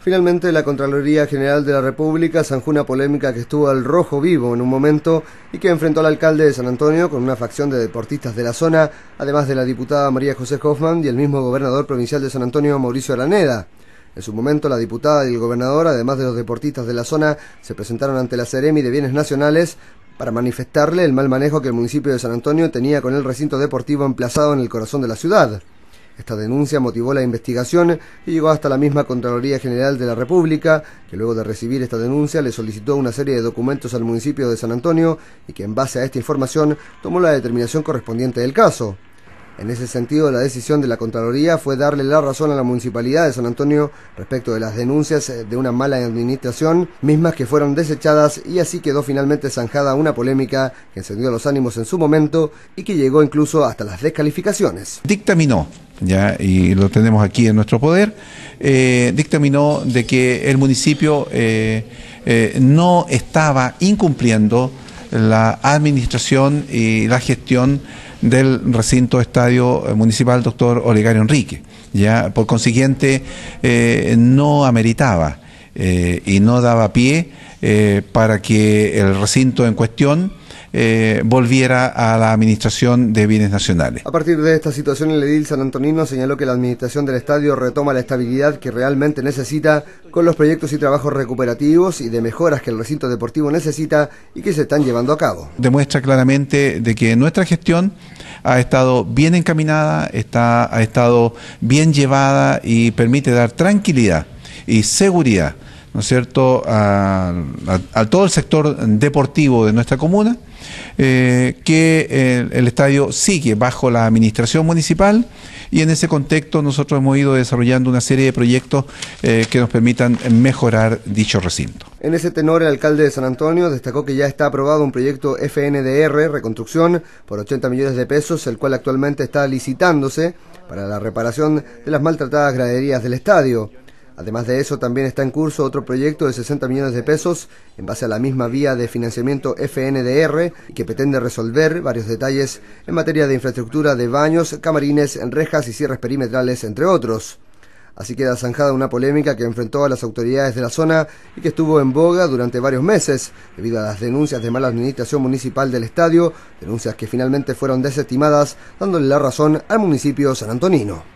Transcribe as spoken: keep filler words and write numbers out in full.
Finalmente, la Contraloría General de la República zanjó una polémica que estuvo al rojo vivo en un momento y que enfrentó al alcalde de San Antonio con una facción de deportistas de la zona, además de la diputada María José Hoffman y el mismo gobernador provincial de San Antonio, Mauricio Araneda. En su momento, la diputada y el gobernador, además de los deportistas de la zona, se presentaron ante la Seremi de Bienes Nacionales para manifestarle el mal manejo que el municipio de San Antonio tenía con el recinto deportivo emplazado en el corazón de la ciudad. Esta denuncia motivó la investigación y llegó hasta la misma Contraloría General de la República, que luego de recibir esta denuncia le solicitó una serie de documentos al municipio de San Antonio y que en base a esta información tomó la determinación correspondiente del caso. En ese sentido, la decisión de la Contraloría fue darle la razón a la Municipalidad de San Antonio respecto de las denuncias de una mala administración, mismas que fueron desechadas, y así quedó finalmente zanjada una polémica que encendió los ánimos en su momento y que llegó incluso hasta las descalificaciones. Dictaminó, ya, y lo tenemos aquí en nuestro poder, eh, dictaminó de que el municipio eh, eh, no estaba incumpliendo la administración y la gestión del recinto estadio municipal doctor Olegario Enrique. Ya, por consiguiente, eh, no ameritaba eh, y no daba pie eh, para que el recinto en cuestión eh, volviera a la administración de bienes nacionales. A partir de esta situación, el edil sanantonino señaló que la administración del estadio retoma la estabilidad que realmente necesita con los proyectos y trabajos recuperativos y de mejoras que el recinto deportivo necesita y que se están llevando a cabo. Demuestra claramente de que nuestra gestión ha estado bien encaminada, está, ha estado bien llevada y permite dar tranquilidad y seguridad, ¿no es cierto?, a, a, a todo el sector deportivo de nuestra comuna, eh, que el, el estadio sigue bajo la administración municipal, y en ese contexto nosotros hemos ido desarrollando una serie de proyectos eh, que nos permitan mejorar dicho recinto. En ese tenor, el alcalde de San Antonio destacó que ya está aprobado un proyecto F N D R, reconstrucción, por ochenta millones de pesos, el cual actualmente está licitándose para la reparación de las maltratadas graderías del estadio. Además de eso, también está en curso otro proyecto de sesenta millones de pesos en base a la misma vía de financiamiento F N D R y que pretende resolver varios detalles en materia de infraestructura de baños, camarines, rejas y cierres perimetrales, entre otros. Así queda zanjada una polémica que enfrentó a las autoridades de la zona y que estuvo en boga durante varios meses debido a las denuncias de mala administración municipal del estadio, denuncias que finalmente fueron desestimadas, dándole la razón al municipio sanantonino.